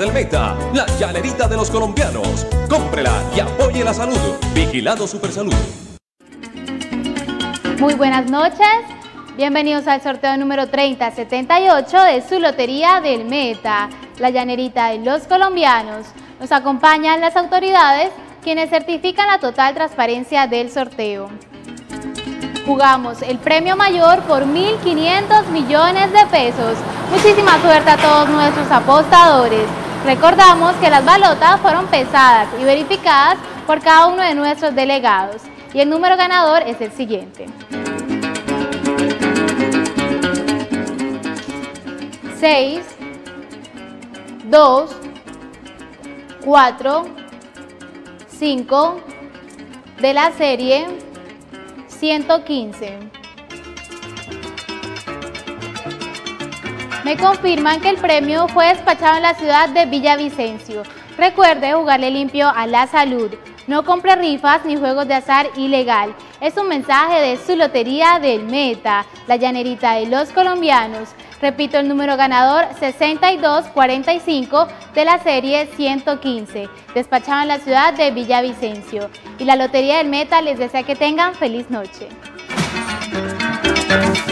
del Meta, la llanerita de los colombianos. Cómprela y apoye la salud. Vigilado Supersalud. Muy buenas noches. Bienvenidos al sorteo número 3078 de su Lotería del Meta, la llanerita de los colombianos. Nos acompañan las autoridades, quienes certifican la total transparencia del sorteo. Jugamos el premio mayor por 1.500 millones de pesos. Muchísima suerte a todos nuestros apostadores. Recordamos que las balotas fueron pesadas y verificadas por cada uno de nuestros delegados. Y el número ganador es el siguiente: 6, 2, 4, 5 de la serie 115. Me confirman que el premio fue despachado en la ciudad de Villavicencio. Recuerde jugarle limpio a la salud. No compre rifas ni juegos de azar ilegal. Es un mensaje de su Lotería del Meta, la llanerita de los colombianos. Repito el número ganador: 6245 de la serie 115, despachado en la ciudad de Villavicencio. Y la Lotería del Meta les desea que tengan feliz noche.